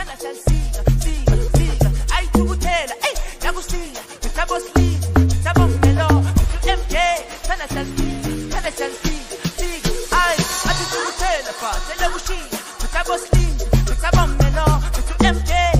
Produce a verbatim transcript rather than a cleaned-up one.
siga, siga, siga. Ay, tukutela, ay, nakusiya. Mithabo siga, mithabo melo. Mithu M J, sana siga, sana siga, siga. Ay, athi tukutela fa, sele kushiya. Mithabo siga, mithabo melo. Mithu M J.